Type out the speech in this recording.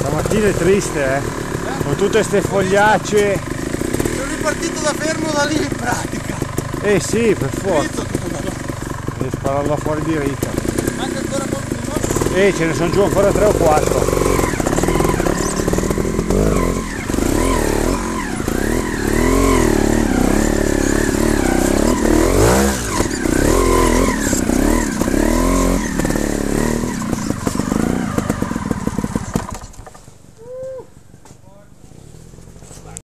Stamattina è triste, con tutte ste fogliacce. Sono ripartito da fermo da lì in pratica. Eh sì, per forza. Dritto tutto da là. Devi spararla fuori diritto. Manca ancora qualcuno? Ce ne sono giù ancora 3 o 4.